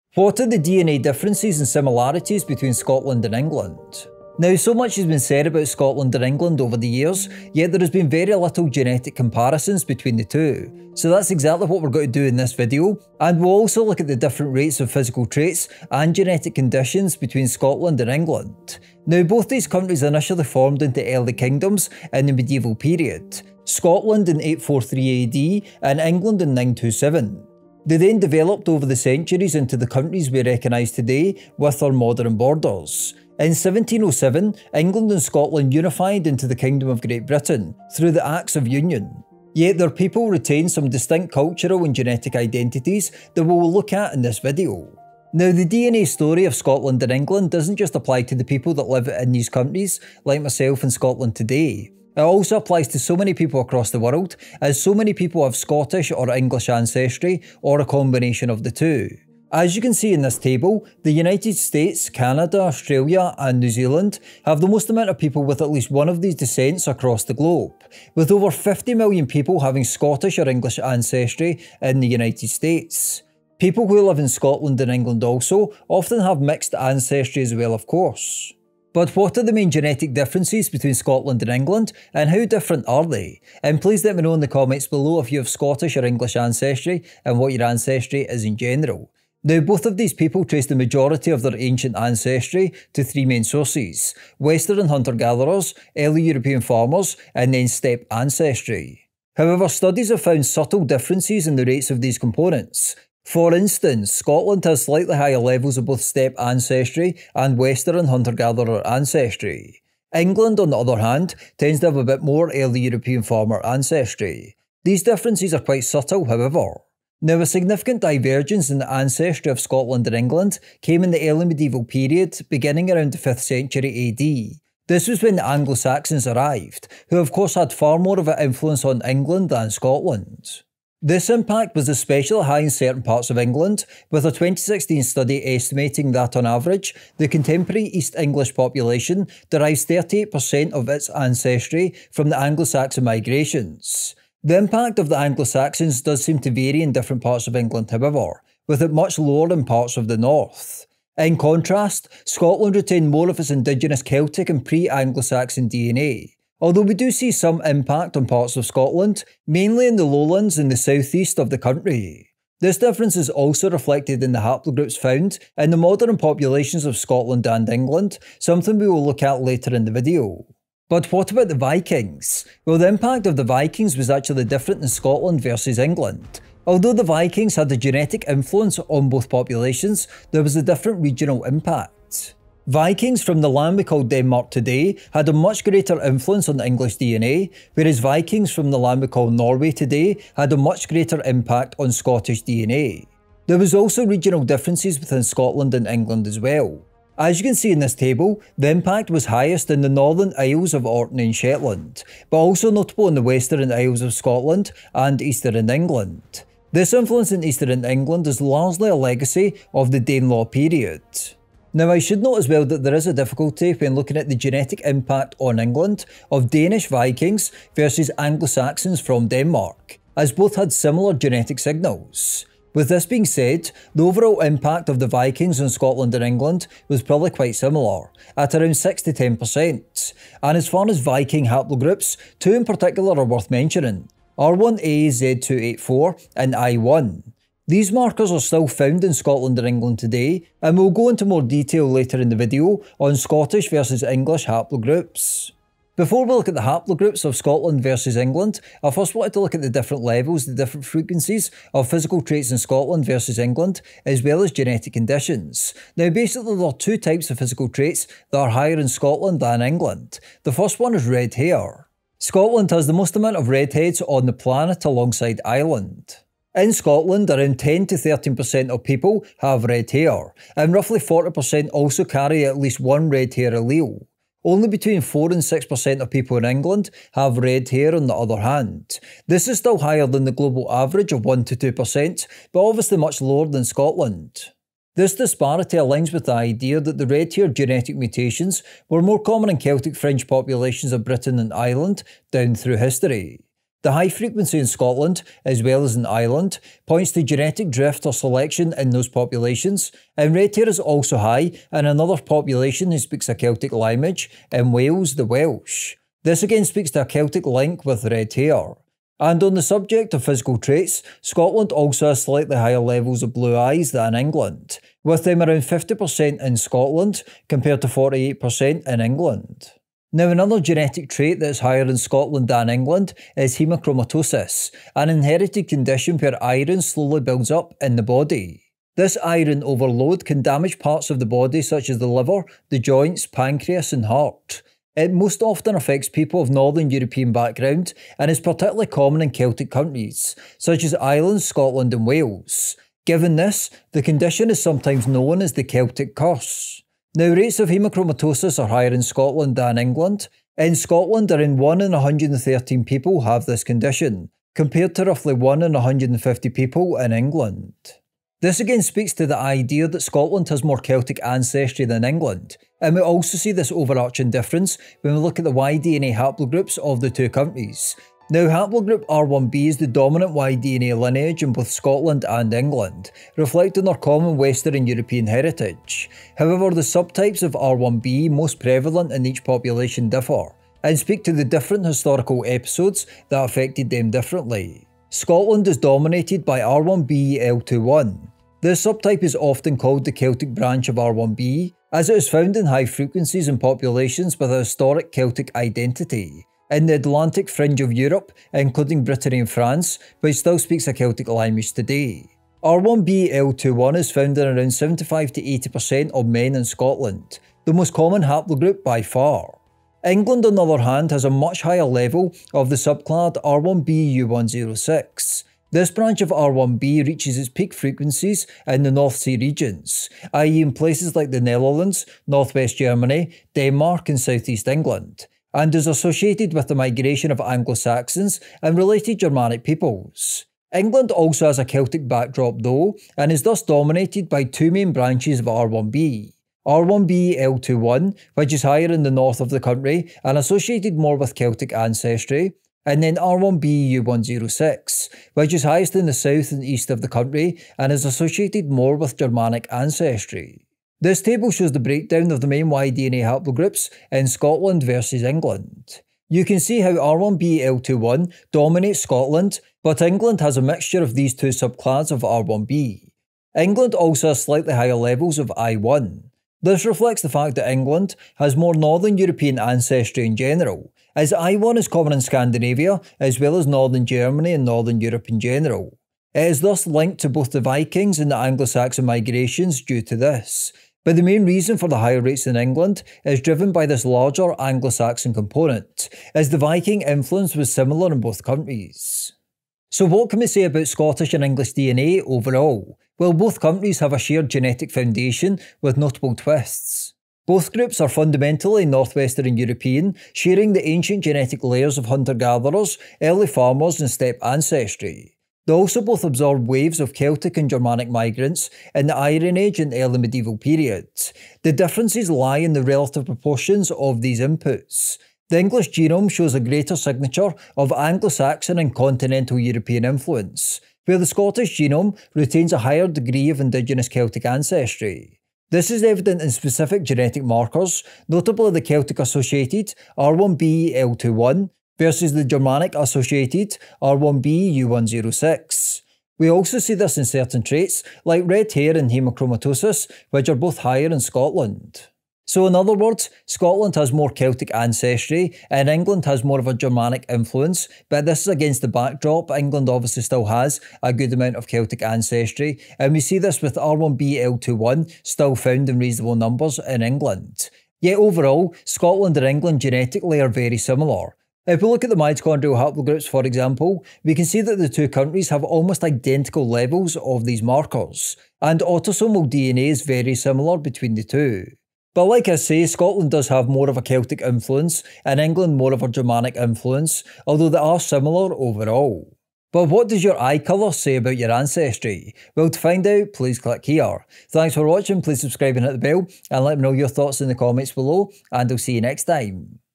What are the DNA differences and similarities between Scotland and England? Now, so much has been said about Scotland and England over the years, yet there has been very little genetic comparisons between the two. So that's exactly what we're going to do in this video, and we'll also look at the different rates of physical traits and genetic conditions between Scotland and England. Now, both these countries initially formed into early kingdoms in the medieval period, Scotland in 843 AD and England in 927. They then developed over the centuries into the countries we recognise today with our modern borders. In 1707, England and Scotland unified into the Kingdom of Great Britain through the Acts of Union. Yet their people retain some distinct cultural and genetic identities that we will look at in this video. Now, the DNA story of Scotland and England doesn't just apply to the people that live in these countries, like myself in Scotland today. It also applies to so many people across the world, as so many people have Scottish or English ancestry, or a combination of the two. As you can see in this table, the United States, Canada, Australia and New Zealand have the most amount of people with at least one of these descents across the globe, with over 50 million people having Scottish or English ancestry in the United States. People who live in Scotland and England also often have mixed ancestry as well, of course. But what are the main genetic differences between Scotland and England, and how different are they? And please let me know in the comments below if you have Scottish or English ancestry and what your ancestry is in general. Now, both of these people trace the majority of their ancient ancestry to three main sources: Western hunter-gatherers, early European farmers, and then steppe ancestry. However, studies have found subtle differences in the rates of these components. For instance, Scotland has slightly higher levels of both steppe ancestry and Western hunter-gatherer ancestry. England, on the other hand, tends to have a bit more early European farmer ancestry. These differences are quite subtle, however. Now, a significant divergence in the ancestry of Scotland and England came in the early medieval period, beginning around the 5th century AD. This was when the Anglo-Saxons arrived, who of course had far more of an influence on England than Scotland. This impact was especially high in certain parts of England, with a 2016 study estimating that on average, the contemporary East English population derives 38% of its ancestry from the Anglo-Saxon migrations. The impact of the Anglo-Saxons does seem to vary in different parts of England, however, with it much lower in parts of the north. In contrast, Scotland retained more of its indigenous Celtic and pre-Anglo-Saxon DNA. Although we do see some impact on parts of Scotland, mainly in the lowlands and the southeast of the country. This difference is also reflected in the haplogroups found in the modern populations of Scotland and England, something we will look at later in the video. But what about the Vikings? Well, the impact of the Vikings was actually different in Scotland versus England. Although the Vikings had a genetic influence on both populations, there was a different regional impact. Vikings from the land we call Denmark today had a much greater influence on the English DNA, whereas Vikings from the land we call Norway today had a much greater impact on Scottish DNA. There was also regional differences within Scotland and England as well. As you can see in this table, the impact was highest in the Northern Isles of Orkney and Shetland, but also notable in the Western Isles of Scotland and Eastern England. This influence in Eastern England is largely a legacy of the Danelaw period. Now, I should note as well that there is a difficulty when looking at the genetic impact on England of Danish Vikings versus Anglo-Saxons from Denmark, as both had similar genetic signals. With this being said, the overall impact of the Vikings on Scotland and England was probably quite similar, at around 6 to 10%. And as far as Viking haplogroups, two in particular are worth mentioning: R1A Z284 and I1. These markers are still found in Scotland and England today, and we'll go into more detail later in the video on Scottish versus English haplogroups. Before we look at the haplogroups of Scotland versus England, I first wanted to look at the different levels, the different frequencies of physical traits in Scotland versus England, as well as genetic conditions. Now, basically there are two types of physical traits that are higher in Scotland than England. The first one is red hair. Scotland has the most amount of redheads on the planet alongside Ireland. In Scotland, around 10 to 13% of people have red hair, and roughly 40% also carry at least one red hair allele. Only between 4 and 6% of people in England have red hair on the other hand. This is still higher than the global average of 1 to 2%, but obviously much lower than Scotland. This disparity aligns with the idea that the red hair genetic mutations were more common in Celtic fringe populations of Britain and Ireland down through history. The high frequency in Scotland, as well as in Ireland, points to genetic drift or selection in those populations, and red hair is also high in another population who speaks a Celtic language, in Wales, the Welsh. This again speaks to a Celtic link with red hair. And on the subject of physical traits, Scotland also has slightly higher levels of blue eyes than England, with them around 50% in Scotland compared to 48% in England. Now, another genetic trait that is higher in Scotland than England is hemochromatosis, an inherited condition where iron slowly builds up in the body. This iron overload can damage parts of the body such as the liver, the joints, pancreas and heart. It most often affects people of Northern European background and is particularly common in Celtic countries, such as Ireland, Scotland and Wales. Given this, the condition is sometimes known as the Celtic curse. Now, rates of hemochromatosis are higher in Scotland than England. In Scotland, around 1 in 113 people have this condition, compared to roughly 1 in 150 people in England. This again speaks to the idea that Scotland has more Celtic ancestry than England, and we also see this overarching difference when we look at the Y-DNA haplogroups of the two countries. Now, haplogroup R1b is the dominant Y-DNA lineage in both Scotland and England, reflecting their common Western European heritage. However, the subtypes of R1b most prevalent in each population differ, and speak to the different historical episodes that affected them differently. Scotland is dominated by R1b-L21. This subtype is often called the Celtic branch of R1b, as it is found in high frequencies in populations with a historic Celtic identity. In the Atlantic fringe of Europe, including Brittany and France, which still speaks a Celtic language today. R1b-L21 is found in around 75 to 80% of men in Scotland, the most common haplogroup by far. England, on the other hand, has a much higher level of the subclad R1b-U106. This branch of R1b reaches its peak frequencies in the North Sea regions, i.e. in places like the Netherlands, northwest Germany, Denmark and southeast England, and is associated with the migration of Anglo-Saxons and related Germanic peoples. England also has a Celtic backdrop though, and is thus dominated by two main branches of R1b. R1b-L21, which is higher in the north of the country and associated more with Celtic ancestry, and then R1b-U106, which is highest in the south and east of the country and is associated more with Germanic ancestry. This table shows the breakdown of the main Y-DNA haplogroups in Scotland versus England. You can see how R1b-L21 dominates Scotland, but England has a mixture of these two subclads of R1b. England also has slightly higher levels of I1. This reflects the fact that England has more Northern European ancestry in general, as I1 is common in Scandinavia as well as Northern Germany and Northern Europe in general. It is thus linked to both the Vikings and the Anglo-Saxon migrations due to this. But the main reason for the higher rates in England is driven by this larger Anglo-Saxon component, as the Viking influence was similar in both countries. So what can we say about Scottish and English DNA overall? Well, both countries have a shared genetic foundation with notable twists. Both groups are fundamentally northwestern European, sharing the ancient genetic layers of hunter-gatherers, early farmers and steppe ancestry. They also both absorbed waves of Celtic and Germanic migrants in the Iron Age and early medieval periods. The differences lie in the relative proportions of these inputs. The English genome shows a greater signature of Anglo-Saxon and continental European influence, where the Scottish genome retains a higher degree of indigenous Celtic ancestry. This is evident in specific genetic markers, notably the Celtic-associated R1b-L21, versus the Germanic-associated R1b-U106. We also see this in certain traits like red hair and hemochromatosis, which are both higher in Scotland. So in other words, Scotland has more Celtic ancestry and England has more of a Germanic influence, but this is against the backdrop. England obviously still has a good amount of Celtic ancestry, and we see this with R1b-L21 still found in reasonable numbers in England. Yet overall, Scotland and England genetically are very similar. If we look at the mitochondrial haplogroups, for example, we can see that the two countries have almost identical levels of these markers, and autosomal DNA is very similar between the two. But like I say, Scotland does have more of a Celtic influence, and England more of a Germanic influence, although they are similar overall. But what does your eye colour say about your ancestry? Well, to find out, please click here. Thanks for watching, please subscribe and hit the bell, and let me know your thoughts in the comments below, and I'll see you next time.